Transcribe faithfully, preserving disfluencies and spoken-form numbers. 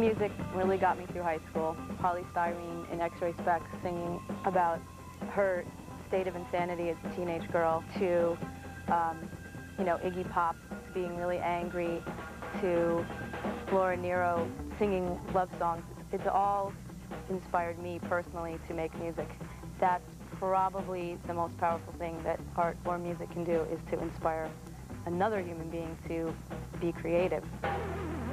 music really got me through high school. Polystyrene in X-Ray Specs singing about her state of insanity as a teenage girl, to, um, you know, Iggy Pop being really angry, to Laura Nyro singing love songs. It's all inspired me personally to make music. That's probably the most powerful thing that art or music can do, is to inspire another human being to be creative.